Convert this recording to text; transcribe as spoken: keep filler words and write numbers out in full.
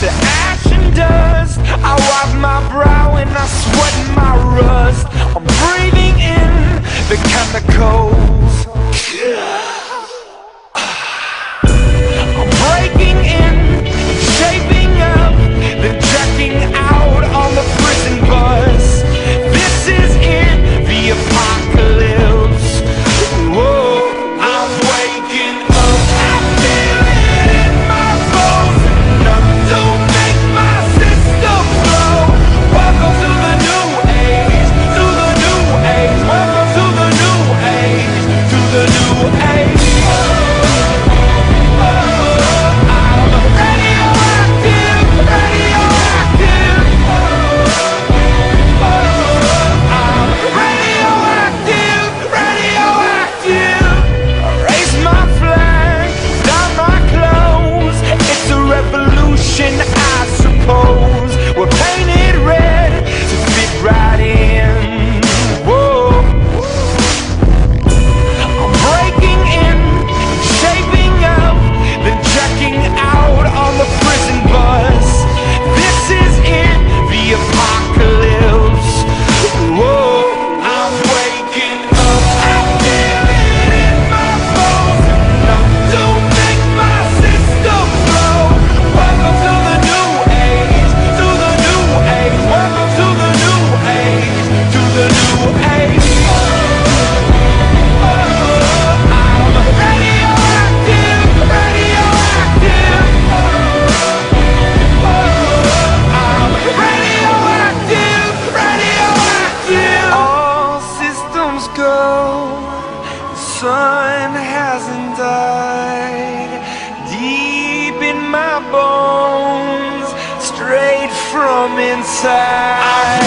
to ash and dust. I wipe my brow and I sweat my rust. I'm breathing in the chemicals. I'm breaking in, shaping up, then checking out on the prison bus. This is it, the apocalypse. Whoa, I'm waking up, I feel it in my bones. Nothing to make my system blow. Welcome to the new age, to the new age. Welcome to the new age, to the new age. I suppose we're painted red to fit right in. Whoa, I'm breaking in, shaping up, then checking out on the prison bus. This is it, the apocalypse. Whoa, I'm waking up, I feel it in my bones. Nothing to make my system blow. Welcome to the new age, to the new age. Welcome to the new age, to the new age. I'm radioactive, radioactive. I'm radioactive, radioactive. All systems go, the sun hasn't died. Deep in my bones, straight from inside.